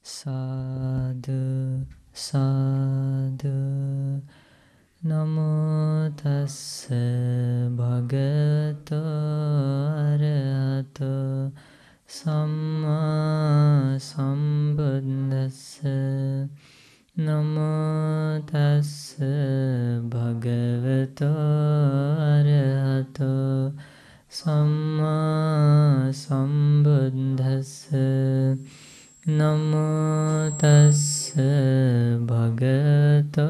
Sadhu, sadhu, namo tassa bhagavato arahato samma sambuddhassa. Namo tassa bhagavato arahato samma sambuddhassa. Namo tassa bhagavato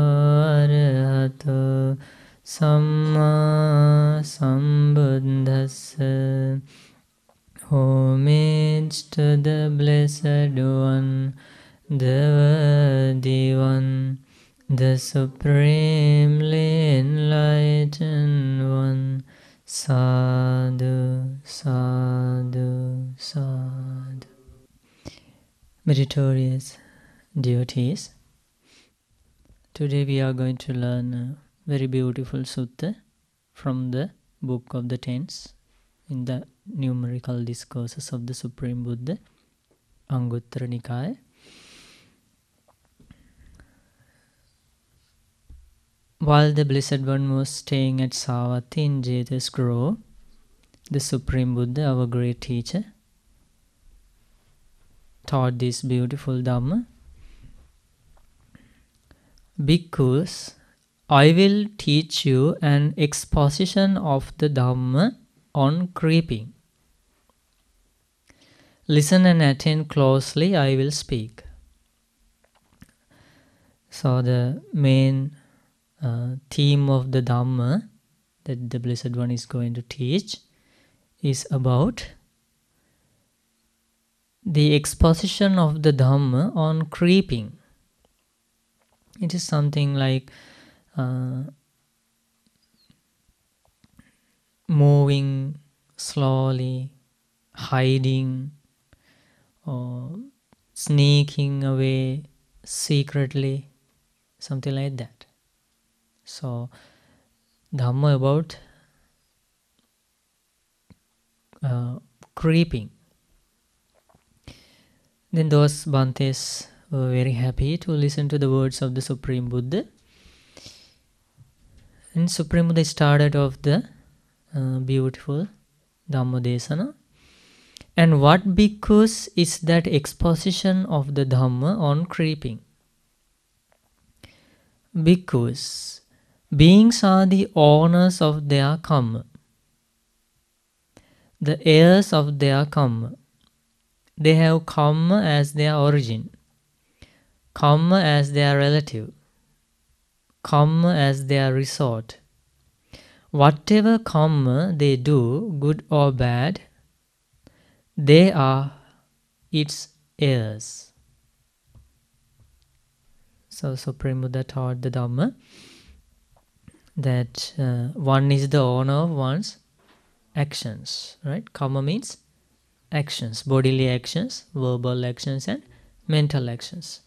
arahato samma sambuddhassa. Homage to the Blessed One, the Worthy One, the Supremely Enlightened One. Sadhu, sadhu, sadhu. Meritorious devotees, today we are going to learn a very beautiful sutta from the Book of the Tens in the numerical discourses of the Supreme Buddha, Anguttara Nikaya. While the Blessed One was staying at Savatthi in Jeta's Grove, the Supreme Buddha, our great teacher, taught this beautiful Dhamma. Bhikkhus, I will teach you an exposition of the Dhamma on creeping. Listen and attend closely, I will speak. So the main theme of the Dhamma that the Blessed One is going to teach is about the exposition of the Dhamma on creeping. It is something like moving slowly, hiding, or sneaking away secretly, something like that. So, Dhamma about creeping. Then those Bhantes were very happy to listen to the words of the Supreme Buddha. And Supreme Buddha started off the beautiful Dhammodesana. And what bhikkhus is that exposition of the Dhamma on creeping? Bhikkhus, beings are the owners of their karma, the heirs of their karma. They have karma as their origin, karma as their relative, karma as their resort. Whatever karma they do, good or bad, they are its heirs. So Supreme Buddha taught the Dhamma that one is the owner of one's actions, right? Karma means actions, bodily actions, verbal actions, and mental actions.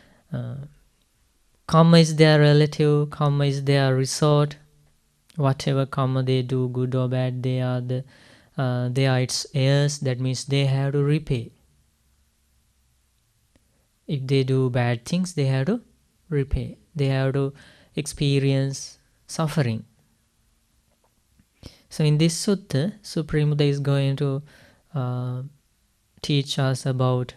Karma is their relative, karma is their resort. Whatever karma they do, good or bad, they are its heirs. That means they have to repay. If they do bad things, they have to repay. They have to experience suffering. So in this sutta, Supreme Buddha is going to teach us about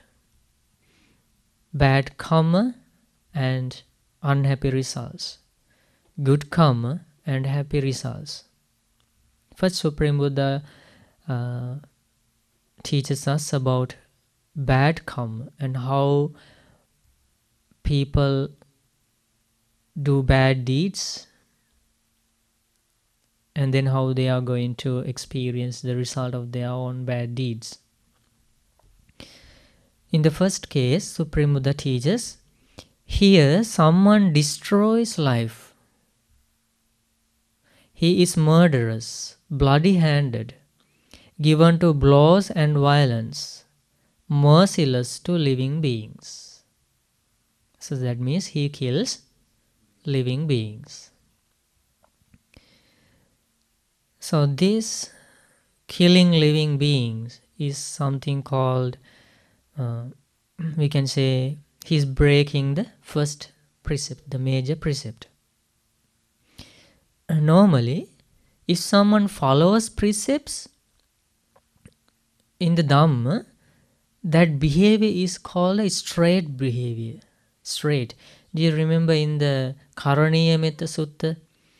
bad karma and unhappy results, good karma and happy results. First, Supreme Buddha teaches us about bad karma and how people do bad deeds and then how they are going to experience the result of their own bad deeds. In the first case, Supreme Buddha teaches, here someone destroys life. He is murderous, bloody-handed, given to blows and violence, merciless to living beings. So that means he kills living beings. So this killing living beings is something called we can say he's breaking the first precept, the major precept. Normally, if someone follows precepts in the Dhamma, that behavior is called a straight behavior. Straight. Do you remember in the Karaniya Metta Sutta?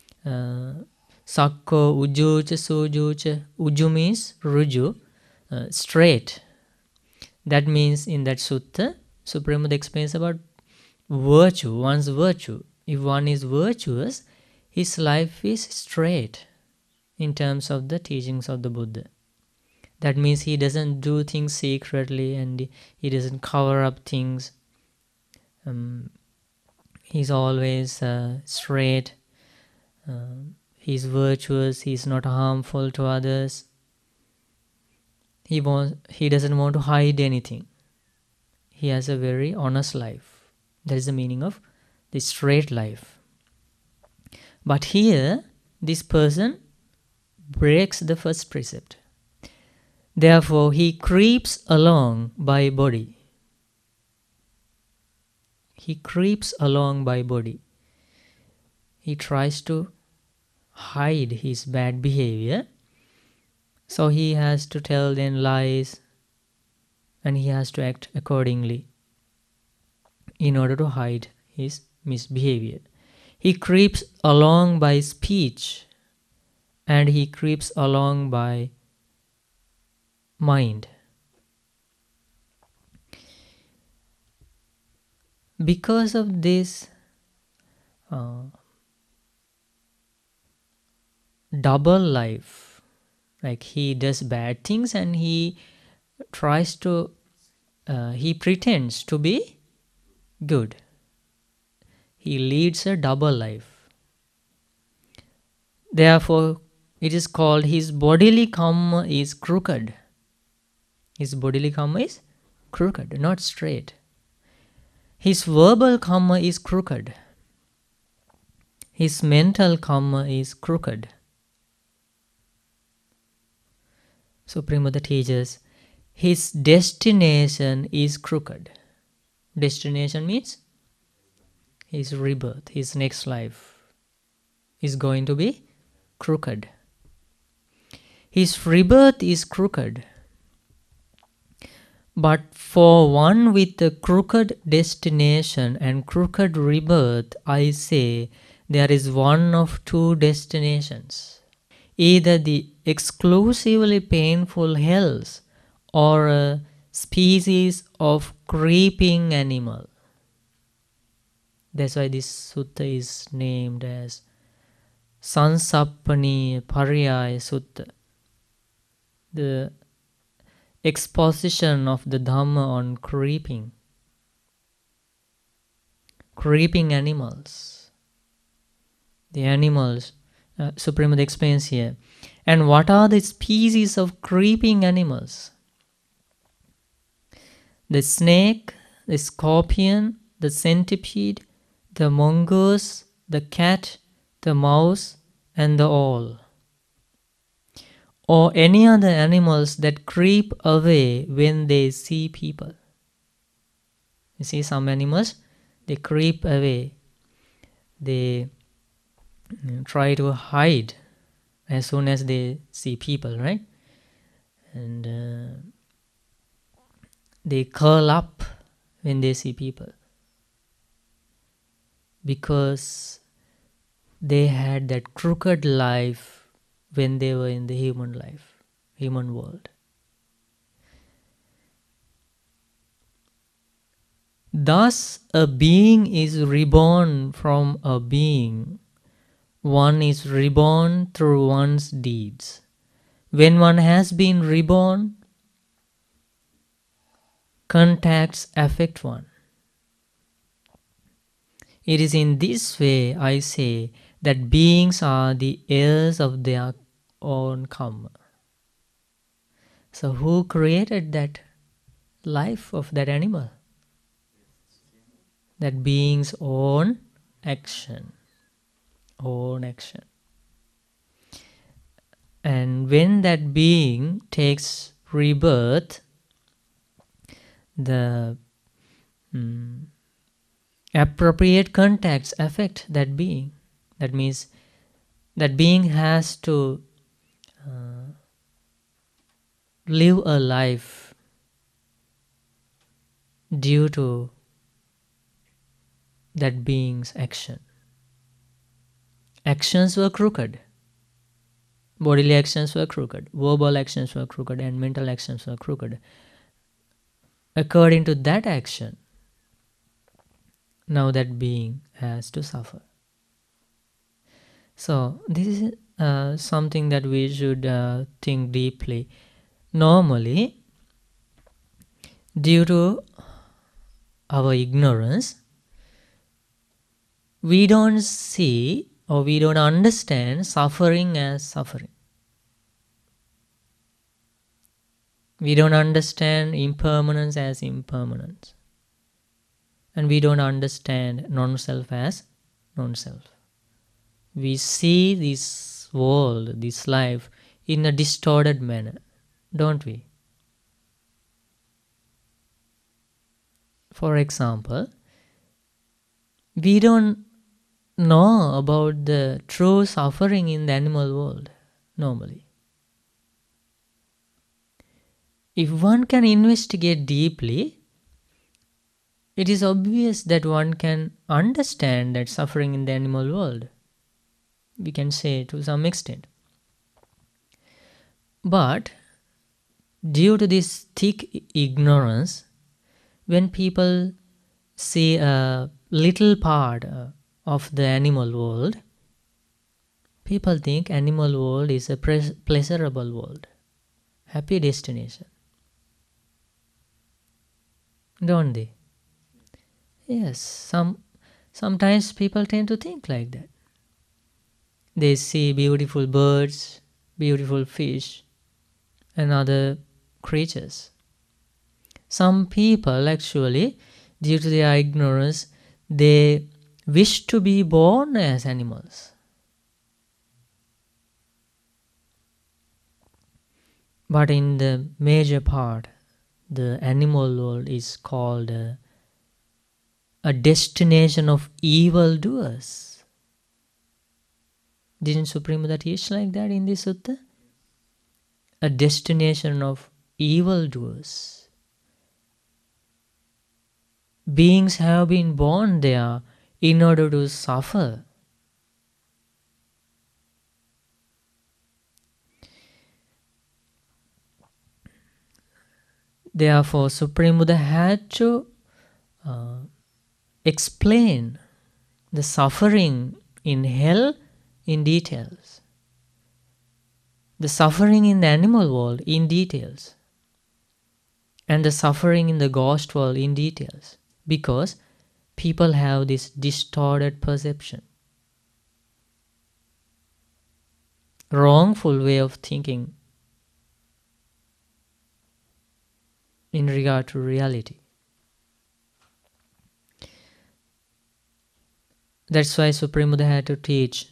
Sakko ujucha sujucha. Uju means ruju, straight. That means in that sutta, Supreme Buddha explains about virtue, one's virtue. If one is virtuous, his life is straight in terms of the teachings of the Buddha. That means he doesn't do things secretly and he doesn't cover up things. He's always straight. He's virtuous. He's not harmful to others. He doesn't want to hide anything. He has a very honest life. That is the meaning of the straight life. But here, this person breaks the first precept. Therefore, he creeps along by body. He creeps along by body. He tries to hide his bad behavior. So he has to tell them lies and he has to act accordingly in order to hide his misbehavior. He creeps along by speech and he creeps along by mind. Because of this double life, like he does bad things and he tries to, he pretends to be good. He leads a double life. Therefore, it is called his bodily karma is crooked. His bodily karma is crooked, not straight. His verbal karma is crooked. His mental karma is crooked. Supreme Buddha teaches his destination is crooked. Destination means his rebirth, his next life is going to be crooked. His rebirth is crooked. But for one with a crooked destination and crooked rebirth, I say there is one of two destinations. Either the exclusively painful hells or a species of creeping animal. That's why this sutta is named as Sansappani Pariyaya Sutta. The exposition of the Dhamma on creeping animals. The animals, Supreme Buddha explains here. And what are the species of creeping animals? The snake, the scorpion, the centipede, the mongoose, the cat, the mouse, and the owl. Or any other animals that creep away when they see people. You see, some animals, they creep away. They try to hide as soon as they see people, right? And they curl up when they see people. Because they had that crooked life when they were in the human life, human world. Thus, a being is reborn from a being. One is reborn through one's deeds. When one has been reborn, contacts affect one. It is in this way, I say, that beings are the heirs of their own karma. So who created that life of that animal? That being's own action. Own action. And when that being takes rebirth, the appropriate contacts affect that being. That means that being has to live a life due to that being's action. Actions were crooked. Bodily actions were crooked. Verbal actions were crooked. And mental actions were crooked. According to that action, now that being has to suffer. So this is something that we should think deeply. Normally, due to our ignorance, we don't see or we don't understand suffering as suffering. We don't understand impermanence as impermanence. And we don't understand non-self as non-self. We see this world, this life, in a distorted manner, don't we? For example, we don't know about the true suffering in the animal world, normally. If one can investigate deeply, it is obvious that one can understand that suffering in the animal world. We can say to some extent. But due to this thick ignorance, when people see a little part of the animal world, people think animal world is a pleasurable world, happy destination. Don't they? Yes, sometimes people tend to think like that. They see beautiful birds, beautiful fish, and other creatures. Some people actually, due to their ignorance, they wish to be born as animals. But in the major part, the animal world is called a destination of evildoers. Didn't Supreme Buddha teach like that in this sutta? A destination of evildoers. Beings have been born there in order to suffer. Therefore, Supreme Buddha had to explain the suffering in hell in details, the suffering in the animal world in details, and the suffering in the ghost world in details, because people have this distorted perception, wrongful way of thinking in regard to reality. That's why Supreme Buddha had to teach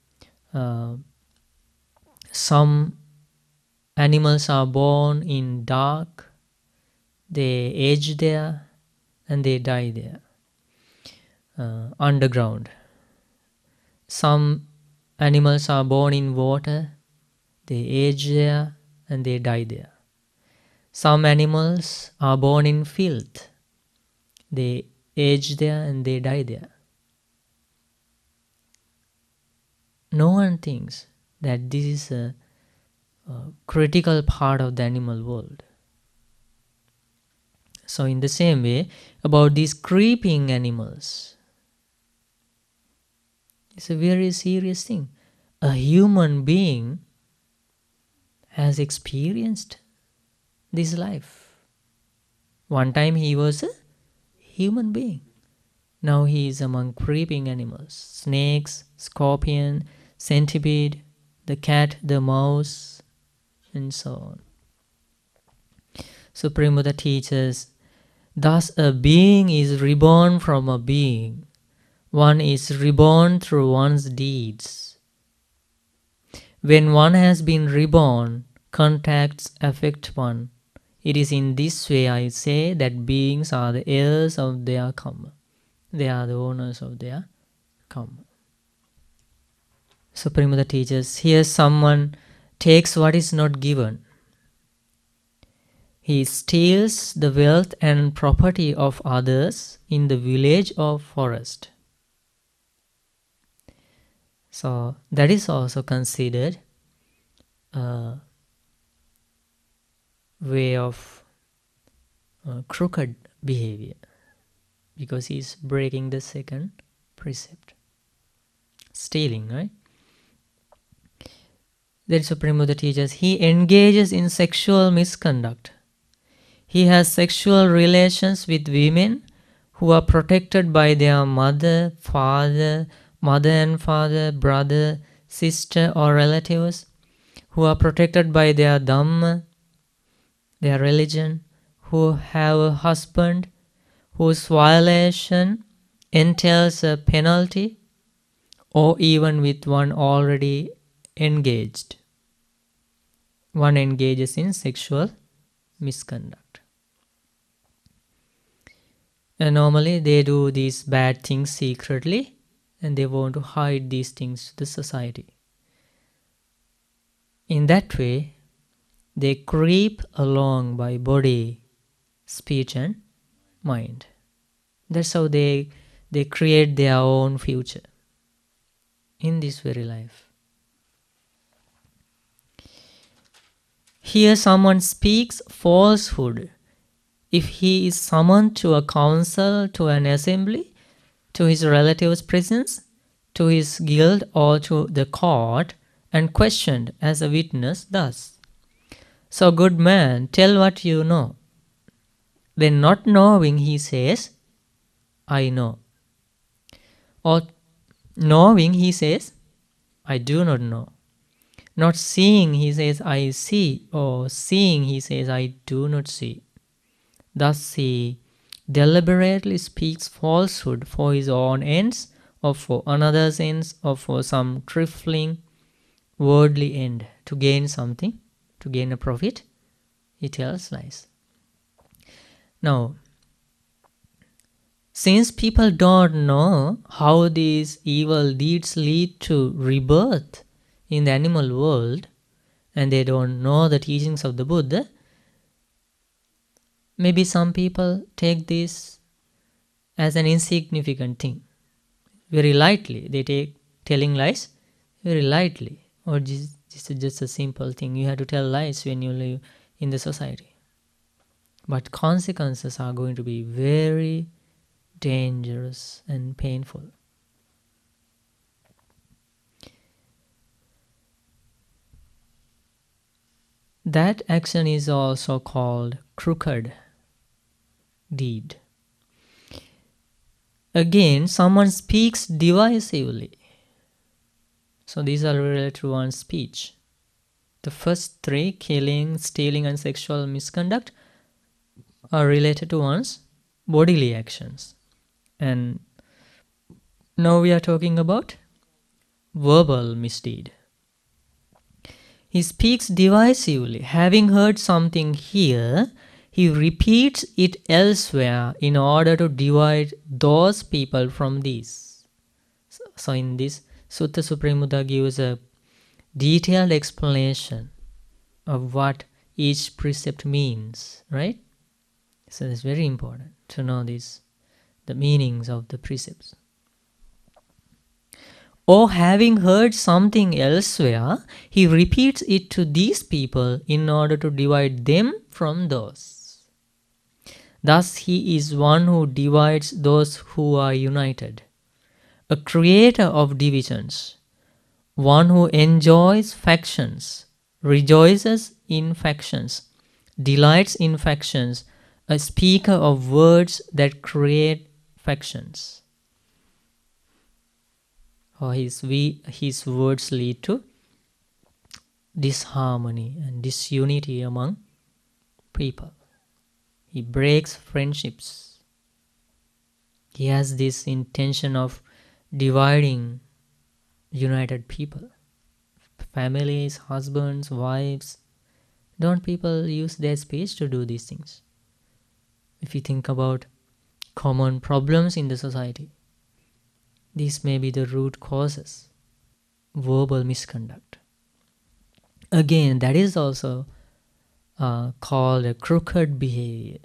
some animals are born in dark, they age there, and they die there, underground. Some animals are born in water, they age there, and they die there. Some animals are born in filth, they age there, and they die there. No one thinks that this is a critical part of the animal world. So in the same way, about these creeping animals, it's a very serious thing. A human being has experienced this life. One time he was a human being. Now he is among creeping animals, snakes, scorpion, centipede, the cat, the mouse, and so on. Supreme Buddha teaches, thus a being is reborn from a being. One is reborn through one's deeds. When one has been reborn, contacts affect one It is in this way I say that beings are the heirs of their karma. They are the owners of their karma. Supreme Buddha teaches, here someone takes what is not given. He steals the wealth and property of others in the village or forest. So that is also considered a way of crooked behavior, because he is breaking the second precept. Stealing, right? Then Supreme Buddha teaches, he engages in sexual misconduct. He has sexual relations with women who are protected by their mother and father, brother, sister or relatives, who are protected by their Dhamma, their religion, who have a husband whose violation entails a penalty, or even with one already engaged. One engages in sexual misconduct. And normally they do these bad things secretly, and they want to hide these things to the society. In that way, they creep along by body, speech and mind. That's how they create their own future in this very life. Here someone speaks falsehood if he is summoned to a council, to an assembly, to his relative's presence, to his guild or to the court, and questioned as a witness thus. So, good man, tell what you know. Then not knowing, he says, I know. Or knowing, he says, I do not know. Not seeing, he says, I see. Or seeing, he says, I do not see. Thus he deliberately speaks falsehood for his own ends, or for another's ends, or for some trifling worldly end, to gain something, to gain a profit. He tells lies. Now, since people don't know how these evil deeds lead to rebirth in the animal world, and they don't know the teachings of the Buddha, maybe some people take this as an insignificant thing. Very lightly. They take telling lies very lightly. Or just a simple thing. You have to tell lies when you live in the society. But consequences are going to be very dangerous and painful. That action is also called crooked deed. Again, someone speaks divisively. So these are related to one's speech. The first three, killing, stealing, and sexual misconduct, are related to one's bodily actions. And now we are talking about verbal misdeed. He speaks divisively. Having heard something here, he repeats it elsewhere in order to divide those people from these. So in this Sutta, Supreme Buddha gives a detailed explanation of what each precept means, right? So it's very important to know this, the meanings of the precepts. Or having heard something elsewhere, he repeats it to these people in order to divide them from those. Thus he is one who divides those who are united, a creator of divisions, one who enjoys factions, rejoices in factions, delights in factions, a speaker of words that create factions. Or his words lead to disharmony and disunity among people. He breaks friendships. He has this intention of dividing united people, families, husbands, wives, Don't people use their speech to do these things? If you think about common problems in the society, these may be the root causes. Verbal misconduct. Again, that is also called a crooked behavior.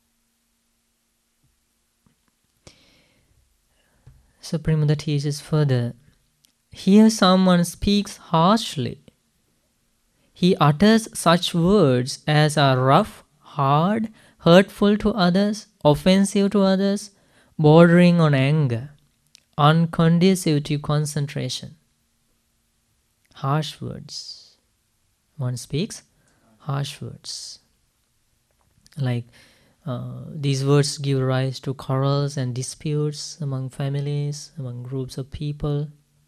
Supreme Buddha teaches further, here someone speaks harshly. He utters such words as are rough, hard, hurtful to others, offensive to others, bordering on anger, unconducive to concentration. Harsh words. One speaks harsh words. Like these words give rise to quarrels and disputes among families, among groups of people,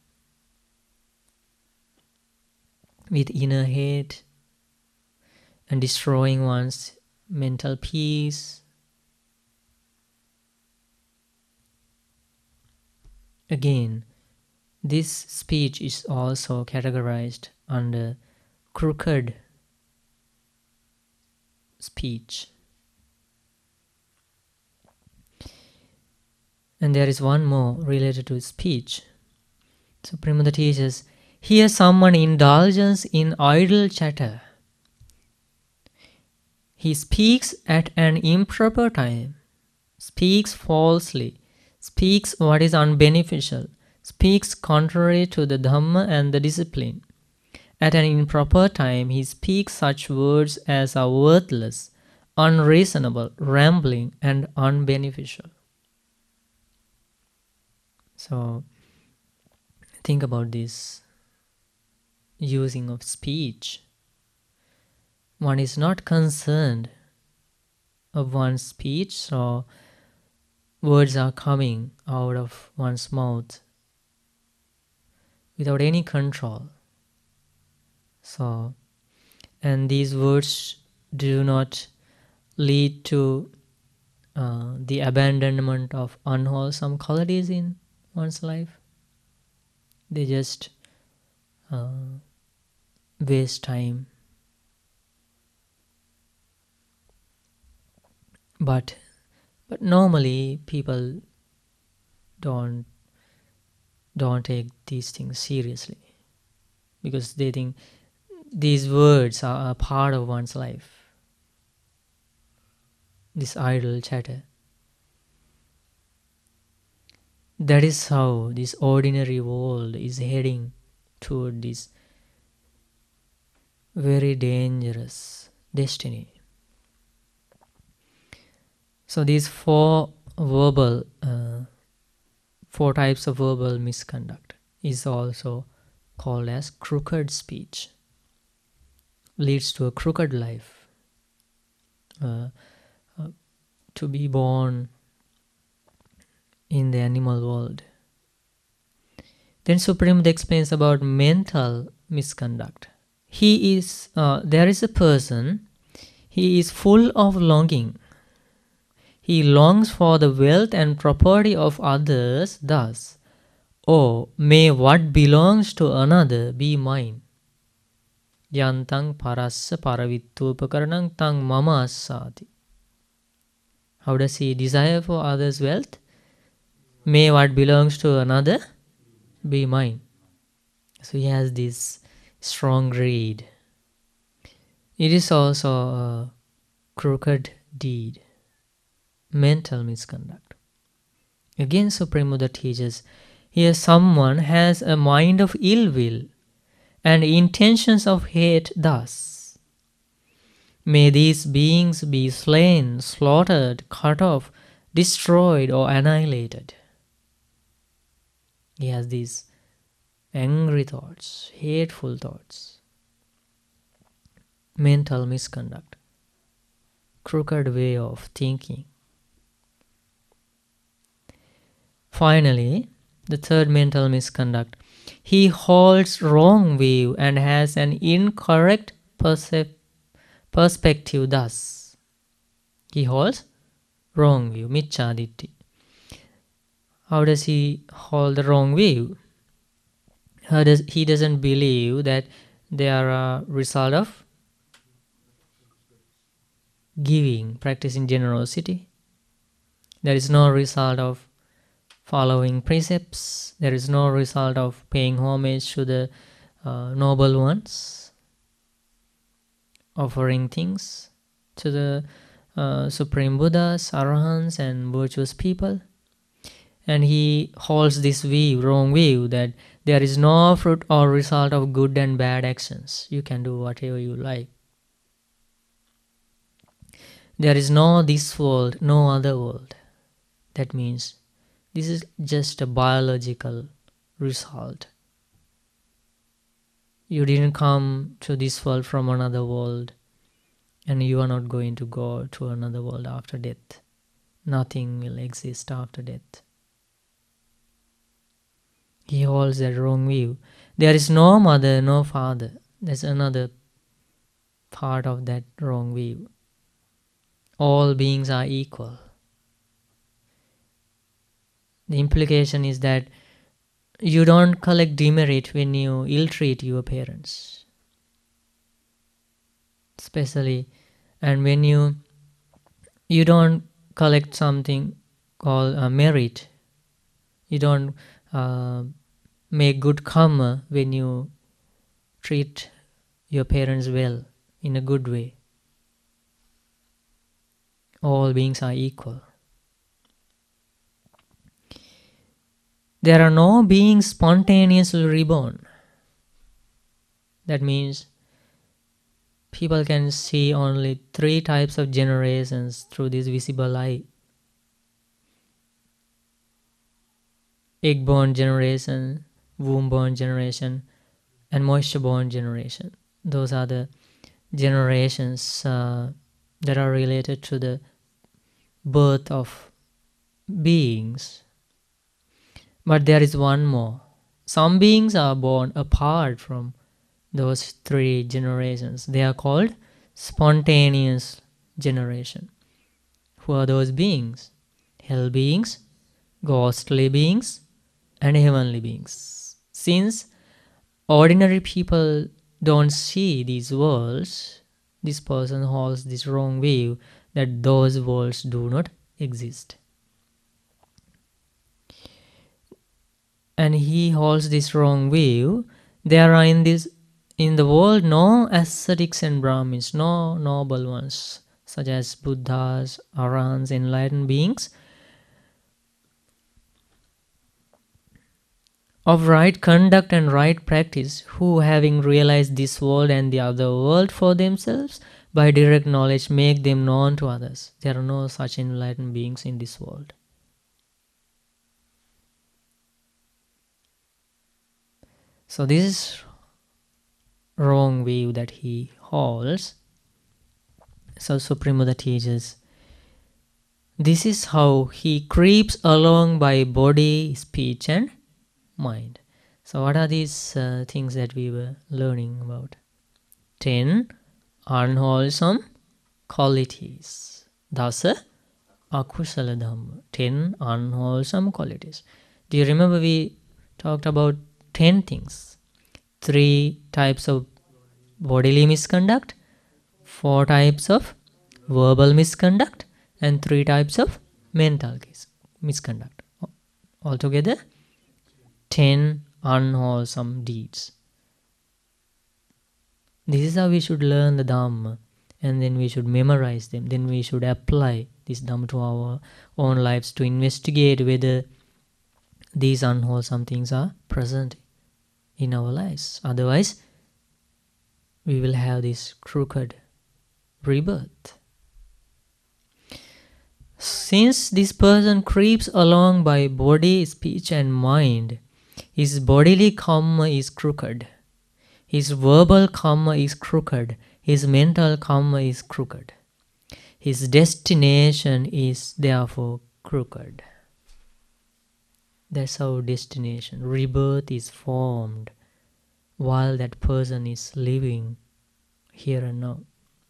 with inner hate and destroying one's mental peace. Again, this speech is also categorized under crooked speech. And there is one more related to speech. Supreme Buddha teaches, here someone indulges in idle chatter. He speaks at an improper time, speaks falsely, speaks what is unbeneficial, speaks contrary to the Dhamma and the discipline. At an improper time, he speaks such words as are worthless, unreasonable, rambling, and unbeneficial. So, think about this using of speech. One is not concerned of one's speech, so words are coming out of one's mouth without any control. So, and these words do not lead to the abandonment of unwholesome qualities in one's life. They just waste time. But normally people don't take these things seriously because they think these words are a part of one's life. This idle chatter. That is how this ordinary world is heading toward this very dangerous destiny. So these four types of verbal misconduct is also called as crooked speech. Leads to a crooked life. To be born in the animal world. Then Supreme Buddha explains about mental misconduct. There is a person, he is full of longing. He longs for the wealth and property of others thus, oh, may what belongs to another be mine. Yantang parassa paravittupakarnang tang mama assati. How does he desire for others' wealth? May what belongs to another be mine. So he has this strong greed. It is also a crooked deed. Mental misconduct. Again, Supreme Buddha teaches, here someone has a mind of ill will and intentions of hate thus. May these beings be slain, slaughtered, cut off, destroyed, or annihilated. He has these angry thoughts, hateful thoughts. Mental misconduct. Crooked way of thinking. Finally, the third mental misconduct. He holds wrong view and has an incorrect perspective thus. He holds wrong view, micchaditti. How does he hold the wrong view? He doesn't believe that they are a result of giving, practicing generosity. There is no result of following precepts. There is no result of paying homage to the noble ones, offering things to the Supreme Buddhas, Arahants, and virtuous people. And he holds this view, wrong view, that there is no fruit or result of good and bad actions. You can do whatever you like. There is no this world, no other world. That means this is just a biological result. You didn't come to this world from another world, and you are not going to go to another world after death. Nothing will exist after death. He holds that wrong view. There is no mother, no father. That's another part of that wrong view. All beings are equal. The implication is that you don't collect demerit when you ill-treat your parents. Especially, and when you don't collect something called merit. You don't make good karma when you treat your parents well, in a good way. All beings are equal. There are no beings spontaneously reborn. That means people can see only 3 types of generations through this visible eye. Egg-born generation, womb-born generation, and moisture-born generation. Those are the generations that are related to the birth of beings. But there is one more. Some beings are born apart from those 3 generations. They are called spontaneous generation. Who are those beings? Hell beings, ghostly beings, and heavenly beings. Since ordinary people don't see these worlds, this person holds this wrong view that those worlds do not exist. And he holds this wrong view. There are in the world no ascetics and Brahmins, no noble ones, such as Buddhas, Arahants, enlightened beings of right conduct and right practice, who, having realized this world and the other world for themselves, by direct knowledge make them known to others. There are no such enlightened beings in this world. So this is wrong view that he holds. So Supreme Buddha teaches, this is how he creeps along by body, speech, and mind. So what are these things that we were learning about? 10 unwholesome qualities. Dasa akusala dhamma. 10 unwholesome qualities. Do you remember we talked about 10 things? 3 types of bodily misconduct, 4 types of verbal misconduct, and 3 types of mental misconduct. Altogether, 10 unwholesome deeds. This is how we should learn the Dhamma, and then we should memorize them. Then we should apply this Dhamma to our own lives to investigate whether these unwholesome things are present in our lives. Otherwise, we will have this crooked rebirth. Since this person creeps along by body, speech, and mind, his bodily karma is crooked. His verbal karma is crooked. His mental karma is crooked. His destination is therefore crooked. That's how destination, rebirth, is formed while that person is living here and now.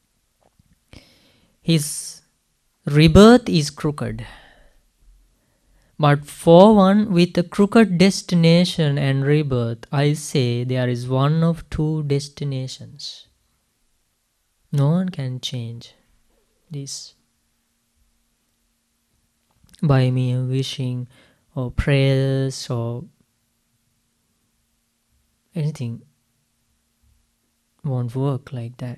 His rebirth is crooked. But for one with a crooked destination and rebirth, I say there is one of 2 destinations. No one can change this by mere wishing or prayers or anything. Won't work like that.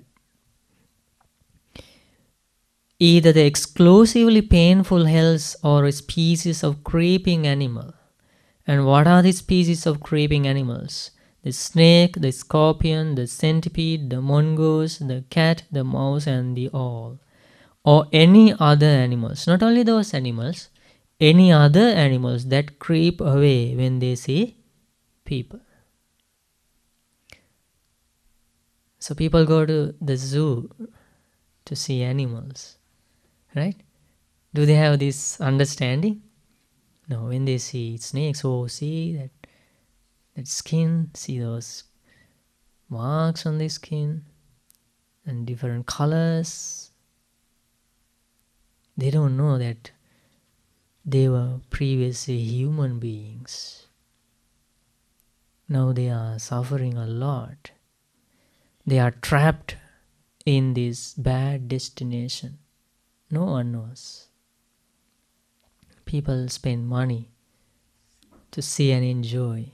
Either the exclusively painful hells or a species of creeping animal. And what are the species of creeping animals? The snake, the scorpion, the centipede, the mongoose, the cat, the mouse, and the owl. Or any other animals. Not only those animals, any other animals that creep away when they see people. So people go to the zoo to see animals, right? Do they have this understanding? No, when they see snakes, oh, see that skin, see those marks on the skin and different colors. They don't know that they were previously human beings. Now they are suffering a lot. They are trapped in this bad destination. No one knows. People spend money to see and enjoy.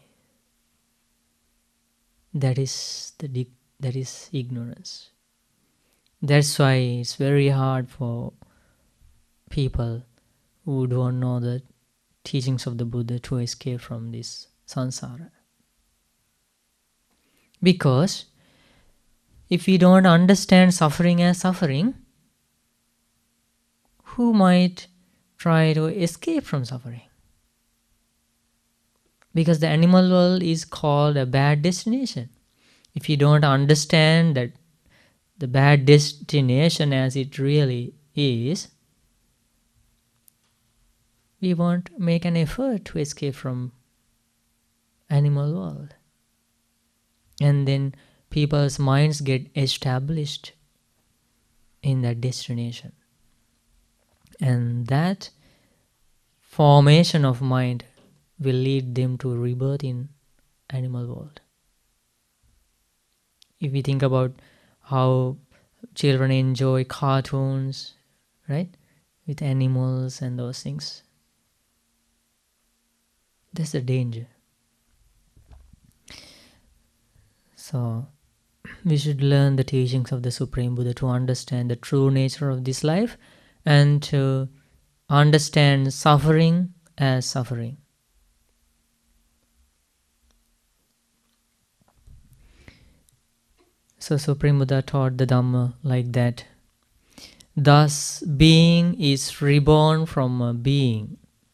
That is ignorance. That's why it's very hard for people who don't know the teachings of the Buddha to escape from this samsara. Because if we don't understand suffering as suffering, who might try to escape from suffering? Because the animal world is called a bad destination. If you don't understand that the bad destination as it really is, we won't make an effort to escape from animal world. And then people's minds get established in that destination. And that formation of mind will lead them to rebirth in animal world. If we think about how children enjoy cartoons, right, with animals and those things, that's the danger. So we should learn the teachings of the Supreme Buddha to understand the true nature of this life and to understand suffering as suffering. So Supreme Buddha taught the Dhamma like that. Thus, being is reborn from a being.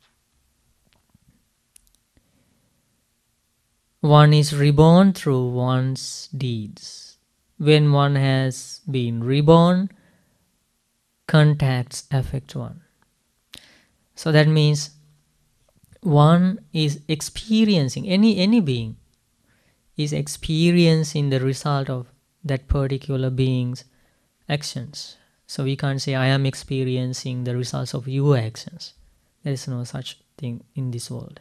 One is reborn through one's deeds. When one has been reborn, contacts affect one. So that means one is experiencing, any being is experiencing the result of that particular being's actions. So we can't say, I am experiencing the results of your actions. There is no such thing in this world.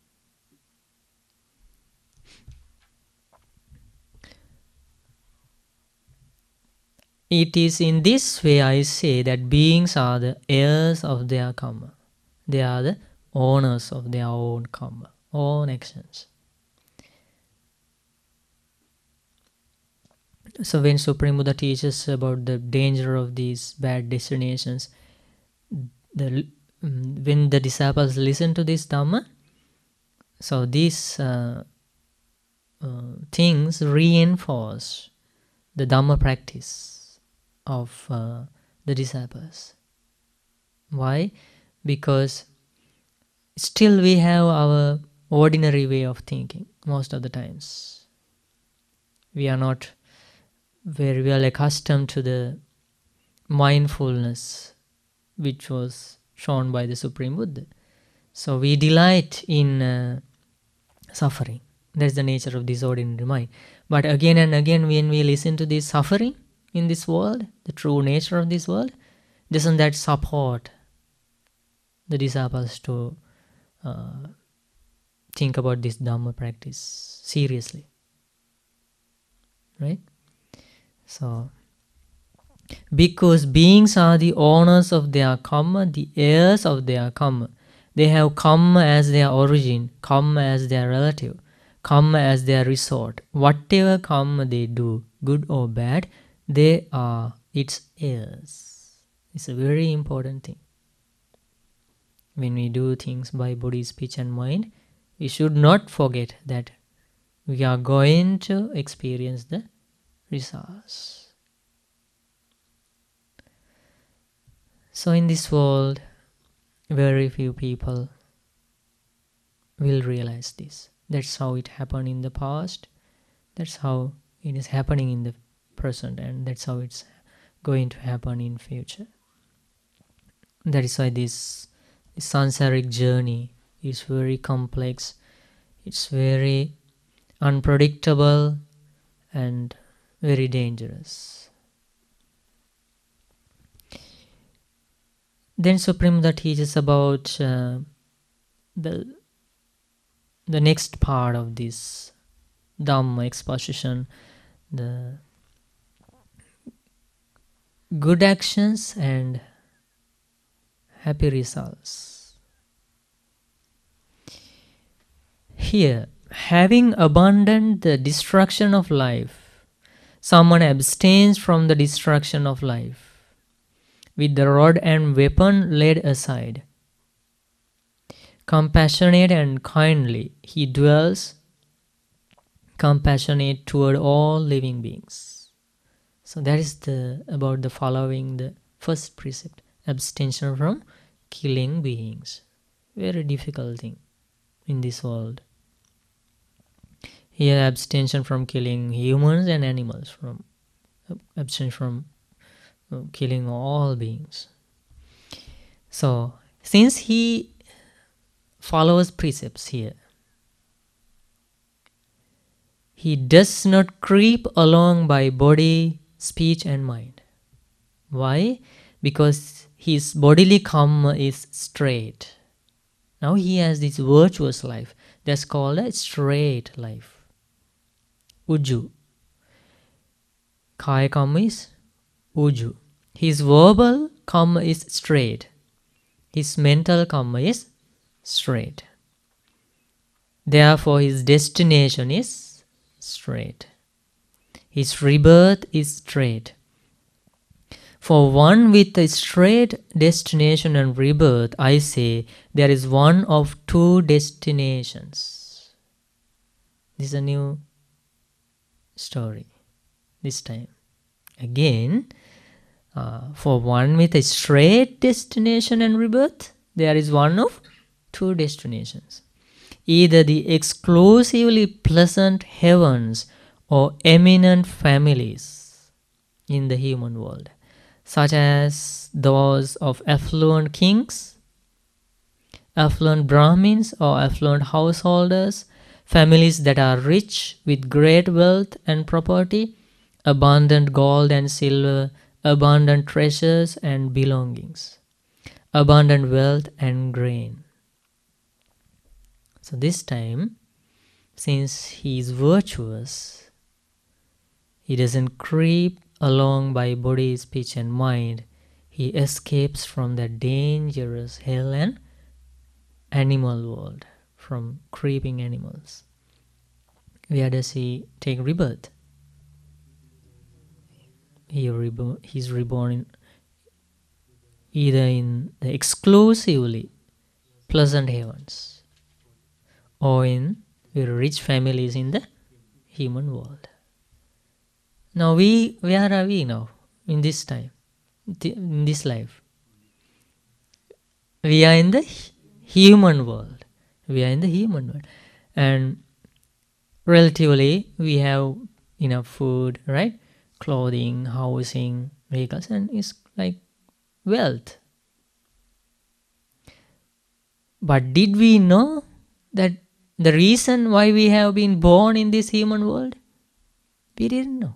It is in this way I say that beings are the heirs of their karma. They are the owners of their own karma, own actions. So when Supreme Buddha teaches about the danger of these bad destinations, when the disciples listen to this Dhamma, so these things reinforce the Dhamma practice of the disciples. Why? Because still we have our ordinary way of thinking most of the times. We are not very well accustomed to the mindfulness which was shown by the Supreme Buddha. So we delight in suffering. That's the nature of this ordinary mind. But again and again when we listen to this suffering in this world, the true nature of this world, doesn't that support the disciples to think about this Dhamma practice seriously? Right? So Because beings are the owners of their karma, the heirs of their karma. They have karma as their origin, karma as their relative, karma as their resort. Whatever karma they do, good or bad, they are its heirs. It's a very important thing. When we do things by body, speech and mind, we should not forget that we are going to experience the results. So in this world, very few people will realize this. That's how it happened in the past. That's how it is happening in the present, and that's how it's going to happen in future. That is why this sansaric journey is very complex. It's very unpredictable and very dangerous. Then Supreme Buddha teaches about the next part of this Dhamma exposition, the good actions and happy results. Here, having abandoned the destruction of life, someone abstains from the destruction of life. With the rod and weapon laid aside, compassionate and kindly, he dwells compassionate toward all living beings. So that is about the following the first precept, abstention from killing beings. Very difficult thing in this world. Here, abstention from killing humans and animals, from abstention from killing all beings. So, since he follows precepts here, he does not creep along by body, speech and mind. Why? Because his bodily karma is straight. Now he has this virtuous life. That's called a straight life. Uju. Kaya karma is uju. His verbal karma is straight. His mental karma is straight. Therefore, his destination is straight. His rebirth is straight. For one with a straight destination and rebirth, I say, there is one of two destinations. This is a new story this time. Again, for one with a straight destination and rebirth, there is one of two destinations. Either the exclusively pleasant heavens or eminent families in the human world, such as those of affluent kings, affluent Brahmins or affluent householders, families that are rich with great wealth and property, abundant gold and silver, abundant treasures and belongings, abundant wealth and grain. So this time, since he is virtuous, he doesn't creep along by body, speech and mind. He escapes from the dangerous hell and animal world, from creeping animals. Where does he take rebirth? He's reborn either in the exclusively pleasant heavens or in very rich families in the human world. Now where are we now in this time, in this life? We are in the human world. We are in the human world. And relatively, we have enough food, right? Clothing, housing, vehicles, and it's like wealth. But did we know that the reason why we have been born in this human world? We didn't know.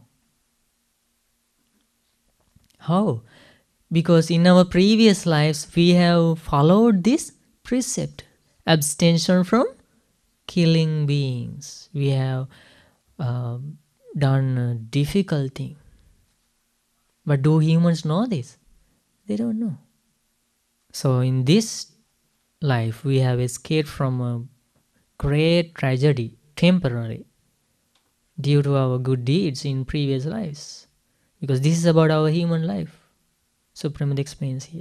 How? Because in our previous lives, we have followed this precept, abstention from killing beings. We have done a difficult thing. But do humans know this? They don't know. So in this life, we have escaped from a great tragedy temporarily due to our good deeds in previous lives. Because this is about our human life. Supreme explains here.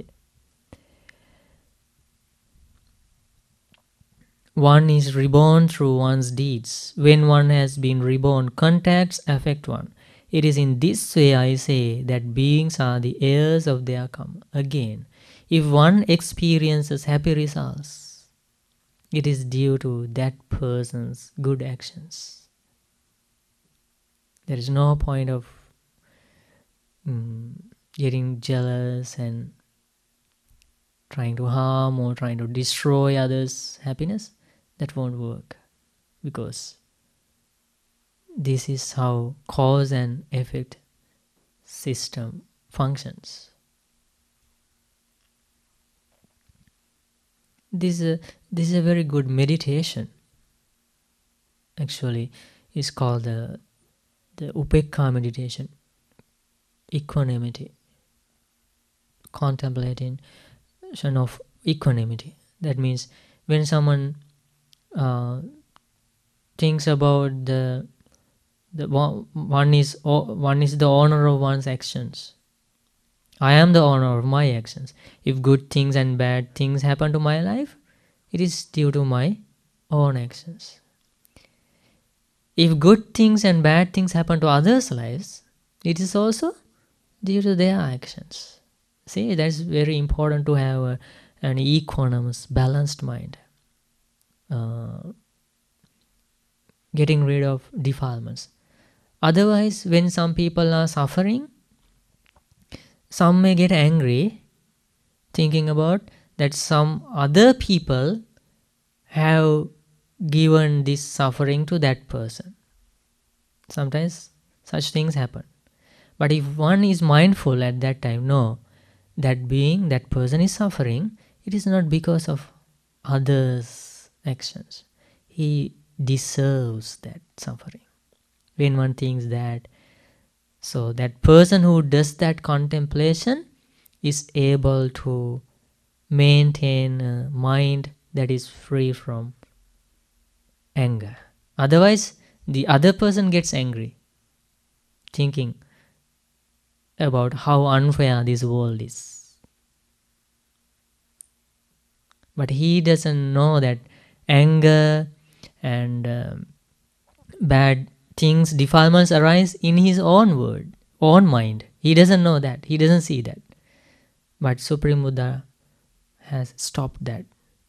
One is reborn through one's deeds. When one has been reborn, contacts affect one. It is in this way I say that beings are the heirs of their karma. Again, if one experiences happy results, it is due to that person's good actions. There is no point of getting jealous and trying to harm or trying to destroy others' happiness. That won't work, because this is how cause and effect system functions. This is a very good meditation. Actually, it's called the Upekha meditation, equanimity, contemplation of equanimity. That means when someone thinks about the one is the owner of one's actions. I am the owner of my actions. If good things and bad things happen to my life, it is due to my own actions. If good things and bad things happen to others' lives, it is also due to their actions. See, that's very important to have an equanimous, balanced mind. Getting rid of defilements. Otherwise, when some people are suffering, some may get angry thinking about that some other people have given this suffering to that person. Sometimes such things happen. But if one is mindful at that time, no, that person is suffering, it is not because of others' actions. He deserves that suffering. When one thinks that, so that person who does that contemplation is able to maintain a mind that is free from anger. Otherwise, the other person gets angry, thinking about how unfair this world is. But he doesn't know that anger and bad things, defilements arise in his own mind. He doesn't know that. He doesn't see that. But Supreme Buddha has stopped that.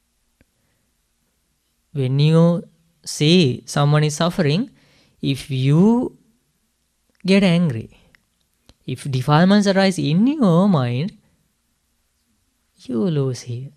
When you see someone is suffering, if you get angry, if defilements arise in your mind, you lose here.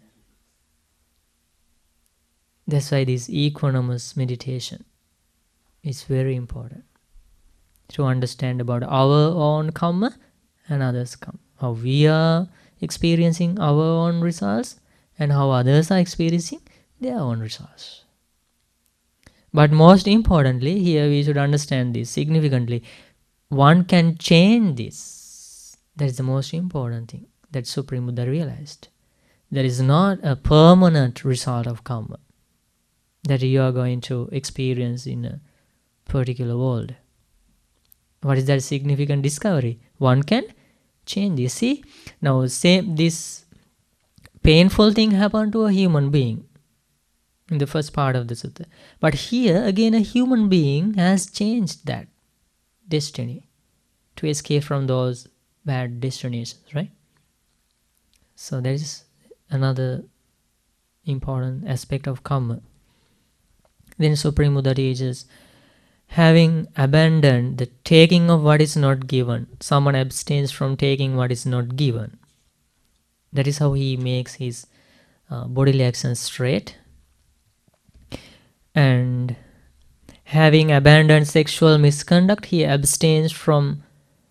That's why this equanimous meditation is very important to understand about our own karma and others' karma. How we are experiencing our own results and how others are experiencing their own results. But most importantly, here we should understand this significantly. One can change this. That is the most important thing that Supreme Buddha realized. There is not a permanent result of karma that you are going to experience in a particular world. What is that significant discovery? One can change. You see, now say this painful thing happened to a human being in the first part of the sutta. But here again, a human being has changed that destiny to escape from those bad destinations, right? So there is another important aspect of karma. Then Supreme Buddha teaches, having abandoned the taking of what is not given, someone abstains from taking what is not given. That is how he makes his bodily actions straight. And having abandoned sexual misconduct, he abstains from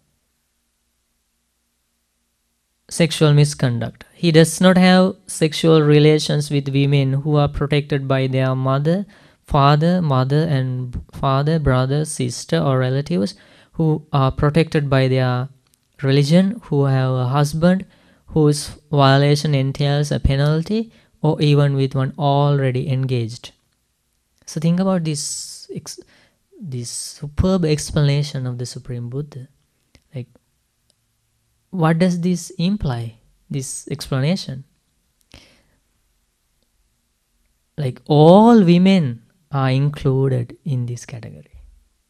sexual misconduct. He does not have sexual relations with women who are protected by their father, mother, and father, brother, sister, or relatives who are protected by their religion, who have a husband whose violation entails a penalty, or even with one already engaged. So think about this superb explanation of the Supreme Buddha. Like, what does this imply, this explanation? Like, all women are included in this category,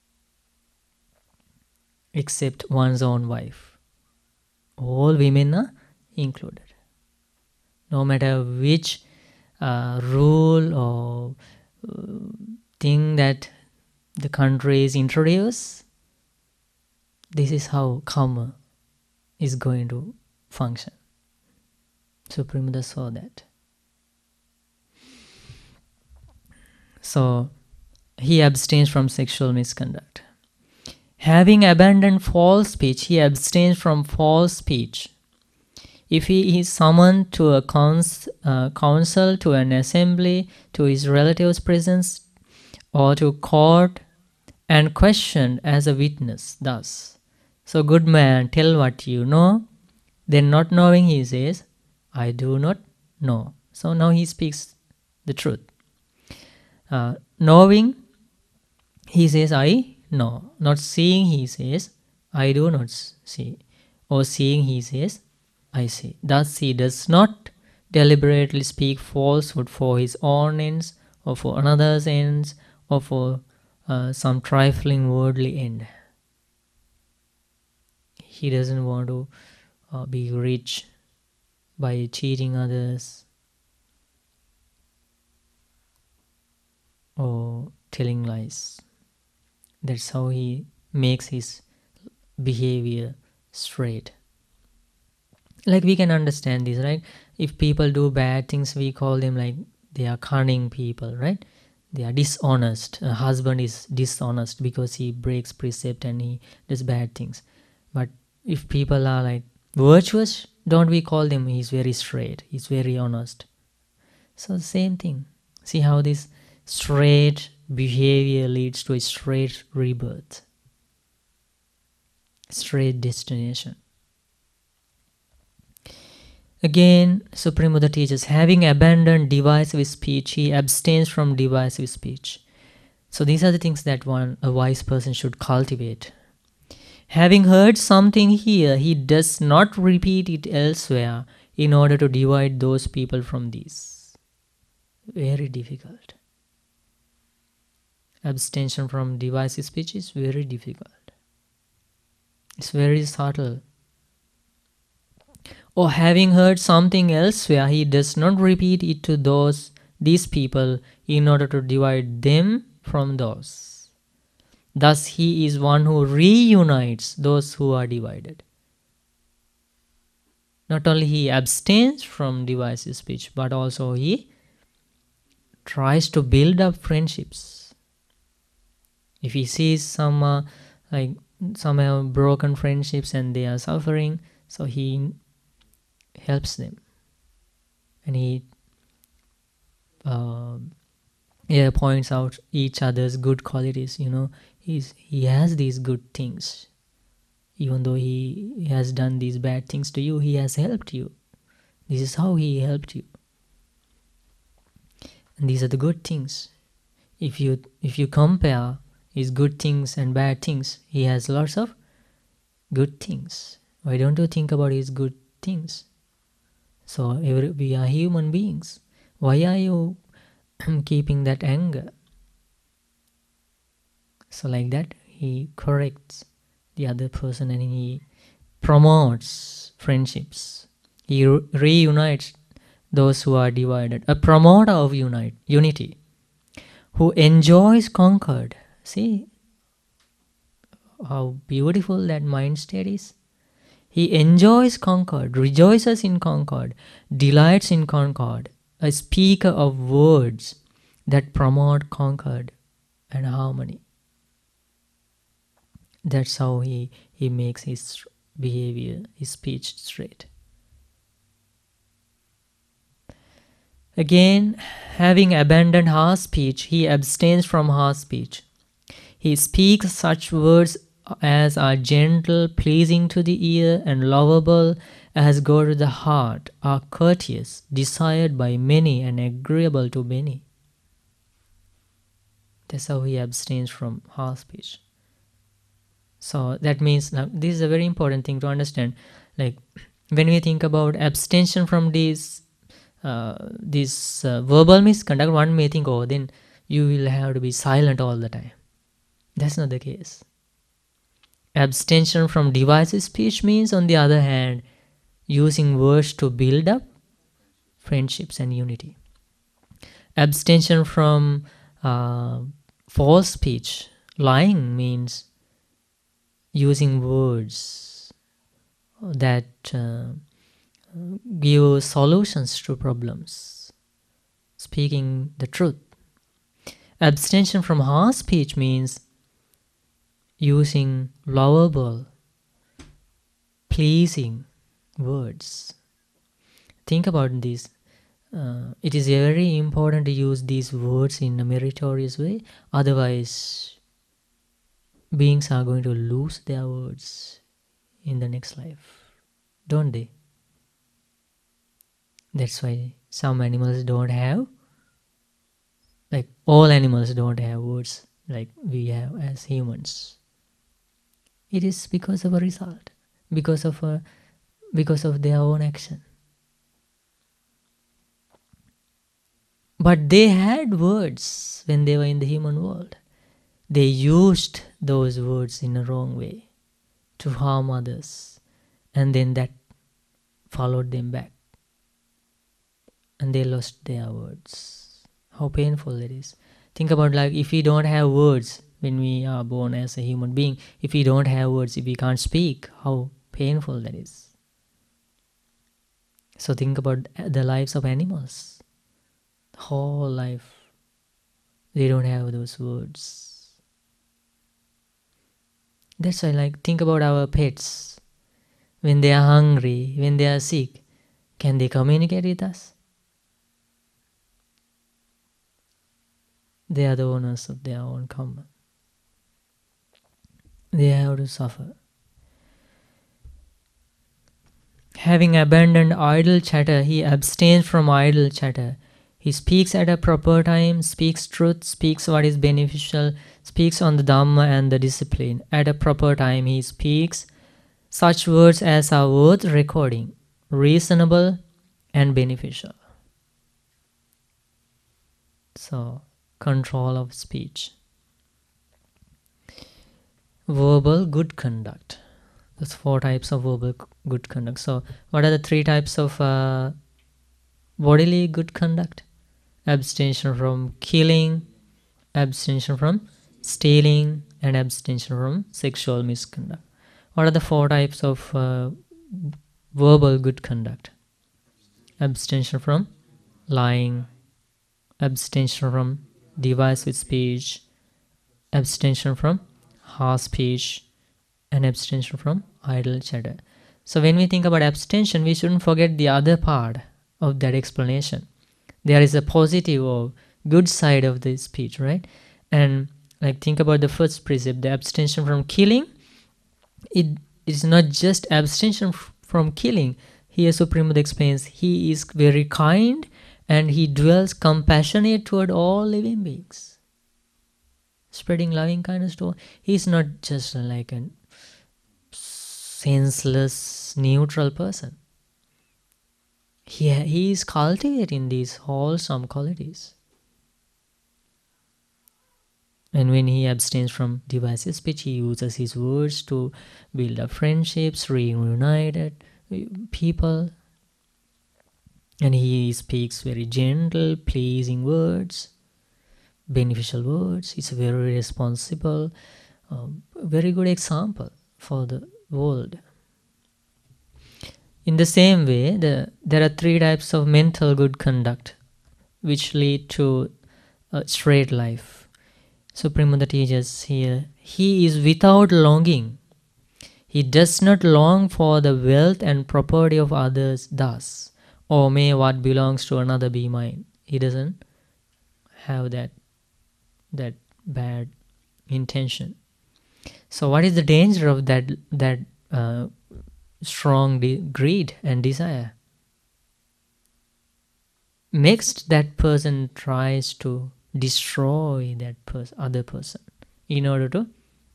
except one's own wife. All women are included. No matter which rule or thing that the country is introduced, this is how karma is going to function. Supreme Buddha saw that. So he abstains from sexual misconduct. Having abandoned false speech, he abstains from false speech. If he is summoned to a council, to an assembly, to his relatives' presence, or to court, and questioned as a witness, thus, "So, good man, tell what you know." Then, not knowing, he says, "I do not know." So now he speaks the truth. Knowing, he says, "I know." Not seeing, he says, "I do not see." Or seeing, he says, "I see." Thus he does not deliberately speak falsehood for his own ends, or for another's ends, or for some trifling worldly end. He doesn't want to be rich by cheating others or telling lies. That's how he makes his behavior straight. Like, we can understand this, right? If people do bad things, we call them like they are cunning people, right? They are dishonest. A husband is dishonest because he breaks precept and he does bad things. But if people are like virtuous, don't we call them he's very straight, he's very honest? So the same thing. See how this straight behavior leads to a straight rebirth, straight destination. Again, Supreme Buddha teaches, having abandoned divisive speech, he abstains from divisive speech. So these are the things that a wise person should cultivate. Having heard something here, he does not repeat it elsewhere in order to divide those people from these. Very difficult. Abstention from divisive speech is very difficult. It's very subtle. Or having heard something elsewhere, he does not repeat it to these people in order to divide them from those. Thus he is one who reunites those who are divided. Not only he abstains from divisive speech, but also he tries to build up friendships. If he sees some have broken friendships and they are suffering, so he helps them, and he points out each other's good qualities. He has these good things. Even though he has done these bad things to you, he has helped you. This is how he helped you, and these are the good things. If you compare his good things and bad things, he has lots of good things. Why don't you think about his good things? So we are human beings. Why are you keeping that anger? So like that, he corrects the other person and he promotes friendships. He reunites those who are divided. A promoter of unity, who enjoys concord. See how beautiful that mind state is? He enjoys concord, rejoices in concord, delights in concord, a speaker of words that promote concord and harmony. That's how he makes his behavior, his speech straight. Again, having abandoned harsh speech, he abstains from harsh speech. He speaks such words as are gentle, pleasing to the ear, and lovable as go to the heart, are courteous, desired by many, and agreeable to many. That's how he abstains from harsh speech. So that means, now this is a very important thing to understand. Like when we think about abstention from this verbal misconduct, one may think, oh, then you will have to be silent all the time. That's not the case. Abstention from divisive speech means, on the other hand, using words to build up friendships and unity. Abstention from false speech, lying, means using words that give solutions to problems, speaking the truth. Abstention from harsh speech means using lovable, pleasing words. Think about this. It is very important to use these words in a meritorious way. Otherwise, beings are going to lose their words in the next life, don't they? That's why some animals don't have, like all animals don't have words like we have as humans. It is because of a result, because of their own action. But they had words when they were in the human world. They used those words in a wrong way to harm others, and then that followed them back, and they lost their words. How painful it is. Think about, like, if we don't have words when we are born as a human being, if we don't have words, if we can't speak, how painful that is. So think about the lives of animals. The whole life, they don't have those words. That's why, like, think about our pets. When they are hungry, when they are sick, can they communicate with us? They are the owners of their own karma. They have to suffer. Having abandoned idle chatter, he abstains from idle chatter. He speaks at a proper time, speaks truth, speaks what is beneficial, speaks on the Dhamma and the discipline. At a proper time, he speaks such words as are worth recording, reasonable and beneficial. So, control of speech. Verbal good conduct. There's 4 types of verbal good conduct. So, what are the 3 types of bodily good conduct? Abstention from killing, abstention from stealing, and abstention from sexual misconduct. What are the 4 types of verbal good conduct? Abstention from lying, abstention from divisive speech, abstention from harsh speech, and abstention from idle chatter. So when we think about abstention, we shouldn't forget the other part of that explanation. There is a positive or good side of the speech, right? And like, think about the first precept, the abstention from killing. It is not just abstention from killing. Here Supreme Buddha explains, he is very kind and he dwells compassionate toward all living beings, spreading loving kindness to all. He is not just like a senseless, neutral person. He is cultivating these wholesome qualities. And when he abstains from divisive speech, he uses his words to build up friendships, reunite people. And he speaks very gentle, pleasing words, beneficial words. He's a very responsible, very good example for the world. In the same way, there are 3 types of mental good conduct which lead to a straight life. Supreme Buddha teaches here, he is without longing. He does not long for the wealth and property of others thus, or may what belongs to another be mine. He doesn't have that bad intention. So what is the danger of that strong greed and desire? Next, that person tries to destroy that other person in order to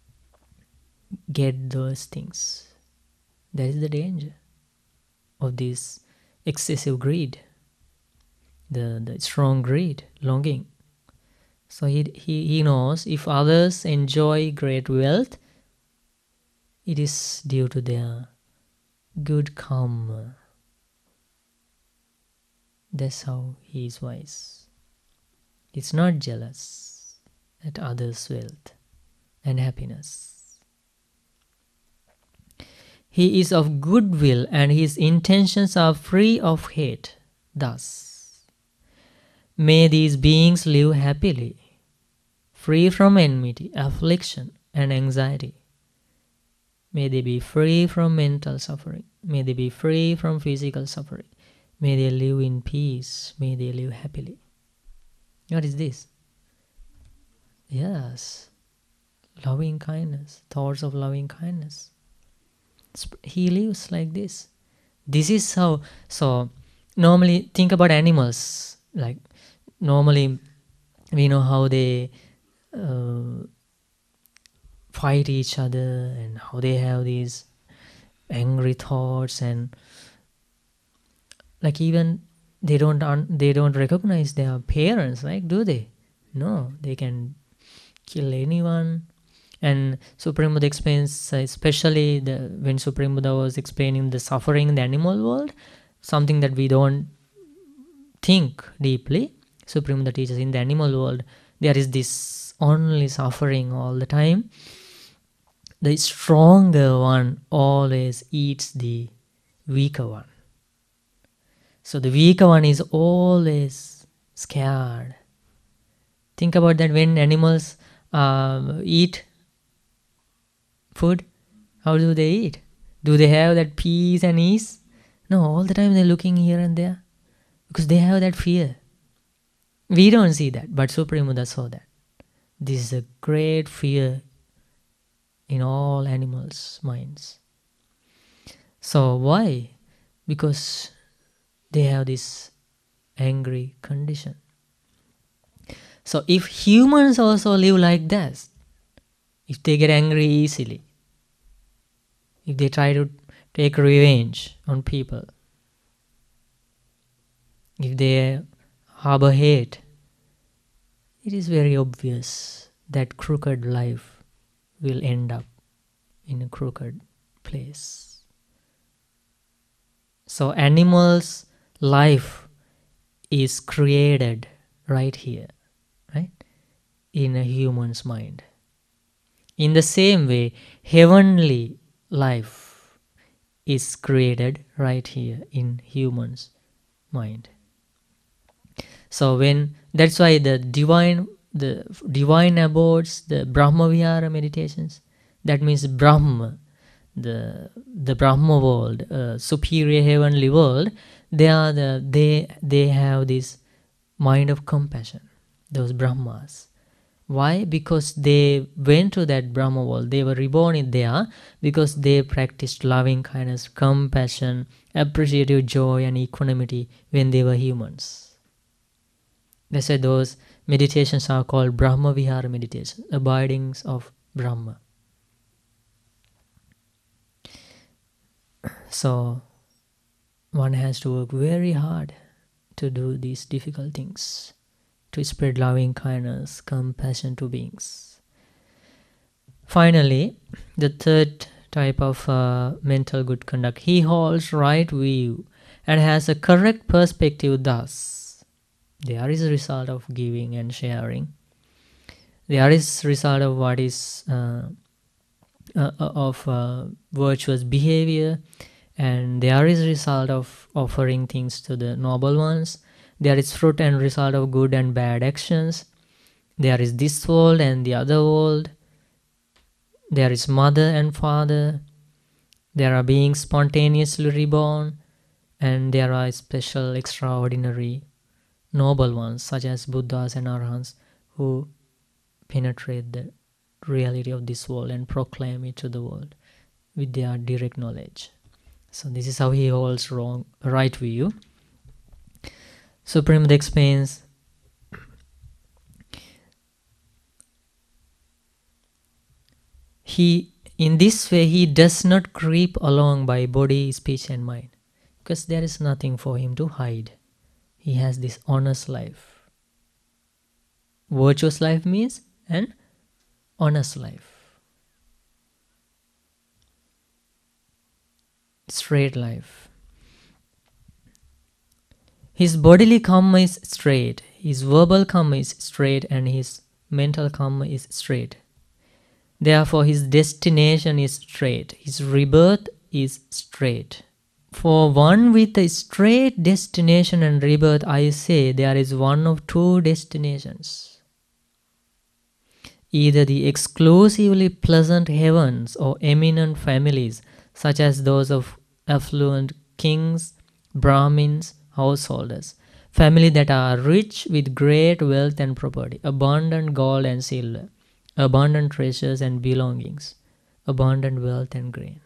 get those things. That is the danger of this excessive greed, the strong greed, longing. So he knows if others enjoy great wealth, it is due to their good karma. That's how he is wise. It's not jealous at others' wealth and happiness. He is of good will and his intentions are free of hate. Thus, may these beings live happily, free from enmity, affliction, and anxiety. May they be free from mental suffering. May they be free from physical suffering. May they live in peace. May they live happily. What is this? Yes, loving kindness, thoughts of loving kindness. He lives like this. This is how. So normally think about animals. Like normally we know how they fight each other and how they have these angry thoughts, and like even they don't recognize their parents, right? Do they? No, they can kill anyone. And Supreme Buddha explains, especially when Supreme Buddha was explaining the suffering in the animal world, something that we don't think deeply. Supreme Buddha teaches in the animal world there is this only suffering all the time. The stronger one always eats the weaker one. So the weaker one is always scared. Think about that when animals eat food. How do they eat? Do they have that peace and ease? No, all the time they're looking here and there because they have that fear. We don't see that, but Supreme Buddha saw that. This is a great fear in all animals' minds. So why? Because they have this angry condition. So if humans also live like that, if they get angry easily, if they try to take revenge on people, if they harbor hate, it is very obvious that crooked life will end up in a crooked place. So animals' life is created right here, right? In a human's mind. In the same way, heavenly life is created right here in human's mind. So that's why the divine abodes, the Brahma Vihara meditations, that means Brahma, the Brahma world, superior heavenly world, they have this mind of compassion, those Brahmas. Why? Because they went to that Brahma world. They were reborn in there because they practiced loving kindness, compassion, appreciative joy, and equanimity when they were humans. That's why those meditations are called Brahma Vihara meditation, abidings of Brahma. So one has to work very hard to do these difficult things, to spread loving kindness, compassion to beings. Finally, the third type of mental good conduct, he holds right view and has a correct perspective. Thus, there is a result of giving and sharing. There is result of what is virtuous behavior, and there is result of offering things to the noble ones. There is fruit and result of good and bad actions. There is this world and the other world. There is mother and father. There are beings spontaneously reborn, and there are special, extraordinary, noble ones such as Buddhas and Arhants who penetrate the reality of this world and proclaim it to the world with their direct knowledge. So this is how he holds right view. Supreme Buddha explains, in this way he does not creep along by body, speech and mind, because there is nothing for him to hide. He has this honest life. Virtuous life means an honest life. Straight life. His bodily karma is straight, his verbal karma is straight, and his mental karma is straight. Therefore, his destination is straight, his rebirth is straight. For one with a straight destination and rebirth, I say there is one of two destinations. Either the exclusively pleasant heavens or eminent families, such as those of affluent kings, Brahmins, householders, family that are rich with great wealth and property, abundant gold and silver, abundant treasures and belongings, abundant wealth and grain.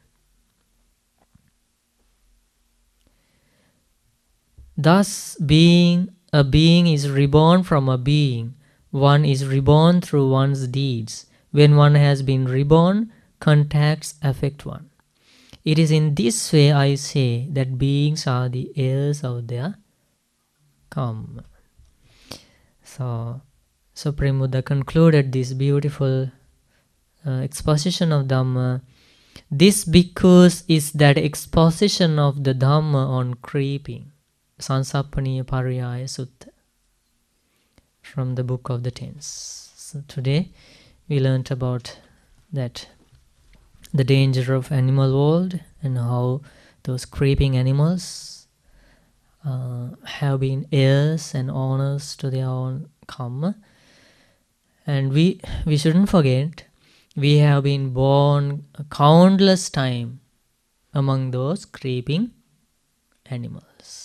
Thus, a being is reborn from a being. One is reborn through one's deeds. When one has been reborn, contacts affect one. It is in this way I say that beings are the heirs of their karma. So, Supreme Buddha concluded this beautiful exposition of Dhamma. This because is that exposition of the Dhamma on creeping. Sansappaniya Pariyaya Sutta, from the Book of the Tens. So today we learnt about that, the danger of animal world and how those creeping animals have been heirs and owners to their own karma. And we shouldn't forget, we have been born countless time among those creeping animals.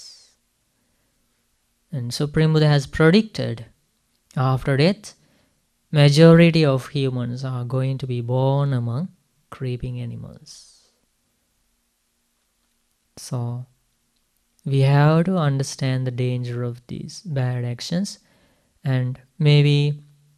And Supreme Buddha has predicted after death, majority of humans are going to be born among creeping animals. So we have to understand the danger of these bad actions and maybe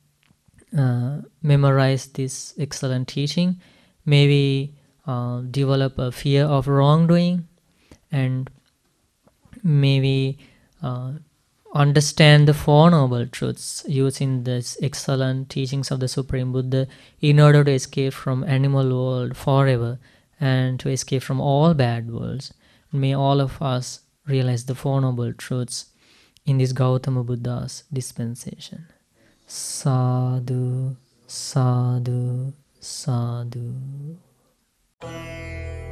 memorize this excellent teaching, maybe develop a fear of wrongdoing, and maybe understand the Four Noble Truths using this excellent teachings of the Supreme Buddha in order to escape from animal world forever and to escape from all bad worlds. May all of us realize the Four Noble Truths in this Gautama Buddha's dispensation. Sadhu, sadhu, sadhu.